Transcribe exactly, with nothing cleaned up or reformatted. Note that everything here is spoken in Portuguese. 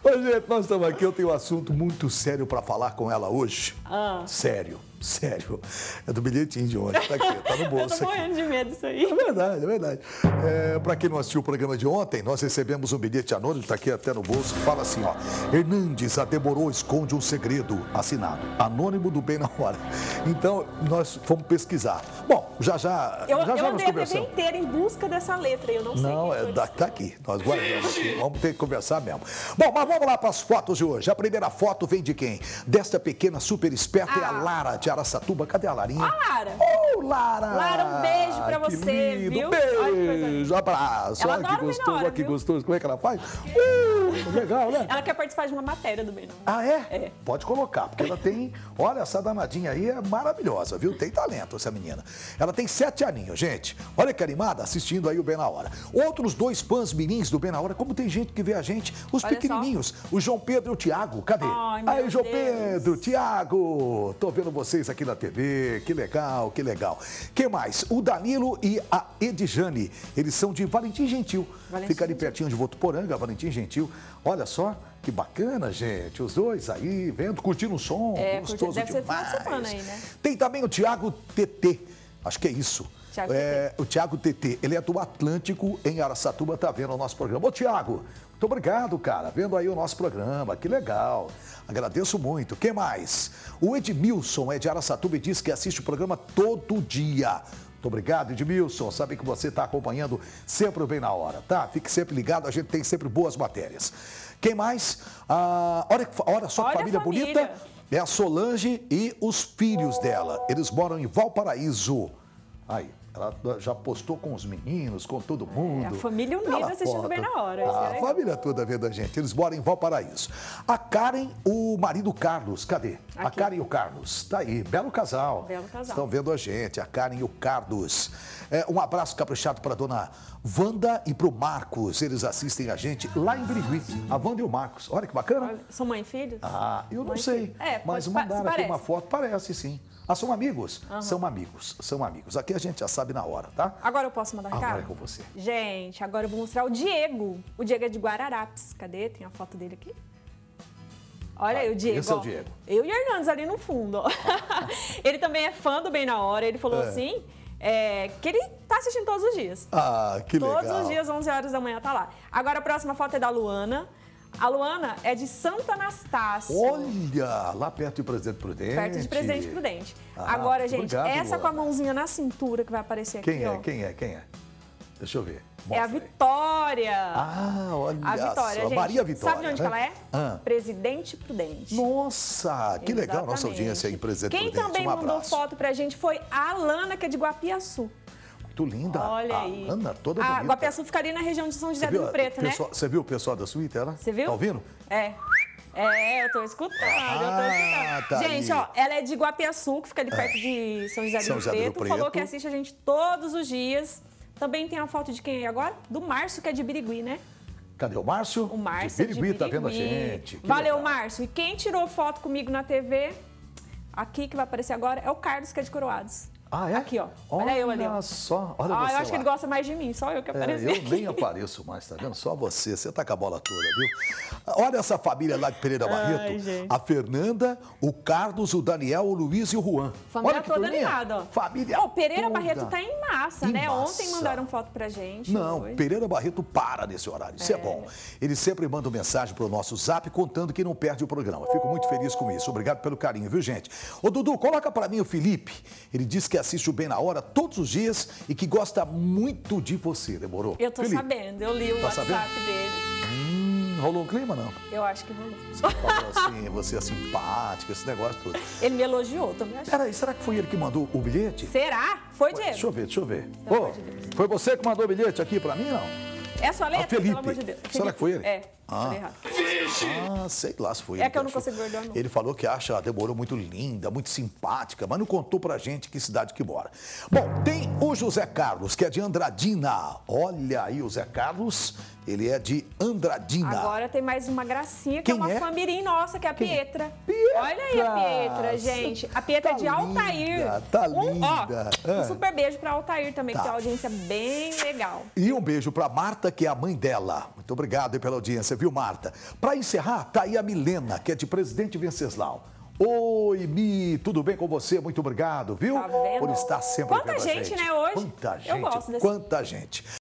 Ô, gente, nós estamos aqui, eu tenho um assunto muito sério para falar com ela hoje. Ah. Sério, sério. É do bilhetinho de ontem, tá aqui, tá no bolso. Eu tô morrendo aqui. de medo disso aí. É verdade, é verdade. É, para quem não assistiu o programa de ontem, nós recebemos um bilhete anônimo, está aqui até no bolso, que fala assim, ó. Hernandes, a demorou, esconde um segredo. Assinado. Anônimo do Bem na Hora. Então, nós fomos pesquisar. Bom, já já, Eu, já, eu já nos andei a T V conversamos. inteira em busca dessa letra, eu não sei. Não, quem é, foi da, isso. tá aqui, nós guardamos aqui, vamos ter que conversar mesmo. Bom, mas vamos lá para as fotos de hoje. A primeira foto vem de quem? Desta pequena super esperta Ah. é a Lara de Araçatuba. Cadê a Larinha? Ó, Lara. Ô, Lara! Lara, um beijo pra Que você, lindo. viu? Olha que coisa Beijo, linda. abraço. Ela Olha que adora o Bem na gostoso, Hora, olha que viu? gostoso. Como é que ela faz? Uh, legal, né? Ela quer participar de uma matéria do Bem na Hora. Ah, é? É. Pode colocar, porque ela tem... Olha, essa danadinha aí é maravilhosa, viu? Tem talento essa menina. Ela tem sete aninhos, gente. Olha que animada assistindo aí o Bem na Hora. Outros dois fãs mirins do Bem na Hora, como tem gente que vê a gente, os Olha pequenininhos. O João Pedro e o Tiago, cadê? Ai, meu aí, João Deus. Pedro, Tiago. Tô vendo vocês aqui na T V. Que legal, que legal. Quem mais? O Danilo e a Edjane. Eles são de Valentim Gentil. Valentim Fica ali Gentil. pertinho de Votuporanga, Valentim Gentil. Olha só. Que bacana, gente. Os dois aí, vendo, curtindo o som. É, gostoso curtindo. Deve ser final demais. de semana aí, né? Tem também o Tiago T T. Acho que é isso. Thiago é, o Tiago T T. Ele é do Atlântico, em Araçatuba, tá vendo o nosso programa. Ô, Tiago, muito obrigado, cara. Vendo aí o nosso programa. Que legal. Agradeço muito. Quem mais? O Edmilson é de Araçatuba e diz que assiste o programa todo dia. Muito obrigado, Edmilson. Sabe que você está acompanhando sempre o Bem na Hora, tá? Fique sempre ligado, a gente tem sempre boas matérias. Quem mais? Ah, olha, olha só que Olha a família, família. bonita. É a Solange e os filhos dela. Eles moram em Valparaíso. Aí, ela já postou com os meninos, com todo mundo. a família unida Aquela assistindo foto. Bem na Hora, isso é A legal. família toda vendo a gente. Eles moram em Valparaíso. A Karen, o marido Carlos, cadê? A Aqui. Karen e o Carlos. Tá aí, belo casal. Belo casal. Estão vendo a gente, a Karen e o Carlos. É, um abraço caprichado para a dona Wanda e para o Marcos. Eles assistem a gente lá em Birigui. A Wanda e o Marcos. Olha que bacana. Olha, são mãe e filho? Ah, eu não Mãe e sei. filho. É, mas pode- pa- mandaram se aqui parece. uma foto. Parece, sim. Ah, são amigos? São amigos, são amigos. Aqui a gente já sabe na hora, tá? Agora eu posso mandar Agora recado? é com você. Gente, agora eu vou mostrar o Diego. O Diego é de Guararapes. Cadê? Tem a foto dele aqui? Olha aí o Diego. esse é o ó. Diego. Eu e o Hernandes ali no fundo. Ó. Ele também é fã do Bem na Hora. Ele falou É. assim é, que ele tá assistindo todos os dias. Ah, que legal. Todos os dias, onze horas da manhã, tá lá. Agora a próxima foto é da Luana. A Luana é de Santo Anastácio. Olha, lá perto de Presidente Prudente. Perto de Presidente Prudente. Ah, Agora, gente, obrigado, essa com a Luana. mãozinha na cintura que vai aparecer aqui, Quem é? ó. Quem é? Quem é? Deixa eu ver. É a Mostra aí. Vitória. Ah, olha A Vitória, só. gente. Maria Vitória. Sabe de onde né? que ela é? Ah. Presidente Prudente. Nossa, que legal nossa Exatamente. audiência aí em Presidente Quem Prudente. também um mandou abraço. foto pra gente foi a Alana, que é de Guapiaçu. Muito linda. Olha a aí. Ana, toda A bonita. Guapiaçu ficaria na região de São José Você do viu, Rio Preto, o né? pessoal, você viu o pessoal da suíte, ela? Você viu? Tá ouvindo? É. É, eu tô escutando, eu tô Ah, escutando. tá gente, aí. ó, ela é de Guapiaçu, que fica ali perto de São José do São Rio José do Rio Preto. Falou Preto. que assiste a gente todos os dias. Também tem a foto de quem aí agora? Do Márcio, que é de Birigui, né? Cadê o Márcio? O Márcio de é de Birigui, tá vendo a Birigui. gente. Que Valeu, legal. Márcio. E quem tirou foto comigo na T V, aqui que vai aparecer agora, é o Carlos, que é de Coroados. Ah, é? Aqui, ó. Olha eu ali, ó. Olha só, olha Ah, você eu acho que lá. ele gosta mais de mim, só eu que É, apareci. eu nem apareço mais, tá vendo? Só você, você tá com a bola toda, viu? Olha essa família lá de Pereira Barreto. gente. A Fernanda, o Carlos, o Daniel, o Luiz e o Juan. Família Olha que toda turminha. animada, ó. Família Ó, o Pereira toda. Barreto tá em massa, Em né? massa. Ontem mandaram foto pra gente. Não, hoje. Pereira Barreto para nesse horário, isso é, É. bom. Ele sempre manda mensagem pro nosso zap contando que não perde o programa. Fico muito feliz com isso. Obrigado pelo carinho, viu, gente? Ô, Dudu, coloca pra mim o Felipe. Ele disse que assiste o Bem na Hora todos os dias e que gosta muito de você. Demorou? Eu tô Felipe, sabendo, eu li o Tá WhatsApp sabendo? dele. Hum, rolou um clima, não? Eu acho que rolou. Você falou assim, você é simpática, esse negócio todo. Ele me elogiou, também acho. Peraí, será que foi ele que mandou o bilhete? Será? Foi, Ué, Diego? deixa eu ver, deixa eu ver. Pelo Ô, amor de Deus. foi você que mandou o bilhete aqui pra mim, não? É a sua letra? Ah, Felipe. Pelo amor de Deus. Será Felipe. que foi ele? É, Ah. falei errado. Ah, sei lá se foi É ele que eu não achou. consigo guardar, não. Ele falou que acha a Débora muito linda, muito simpática, mas não contou pra gente que cidade que mora. Bom, tem o José Carlos, que é de Andradina. Olha aí o Zé Carlos, ele é de Andradina. Agora tem mais uma gracinha, que Quem é uma é? família nossa, que é a Quem? Pietra. Pietra! Olha aí a Pietra, gente. A Pietra Tá é de Altair. linda, tá Um, linda. ó, um É. super beijo pra Altair também, Tá. que tem uma audiência bem legal. E um beijo pra Marta, que é a mãe dela. Muito obrigado aí pela audiência, viu, Marta? Para encerrar, tá aí a Milena, que é de Presidente Venceslau. Oi, Mi, tudo bem com você? Muito obrigado, viu? Tá vendo? Por estar sempre Quanta vendo a gente, gente, né, hoje? Quanta gente, Eu gosto desse... quanta gente.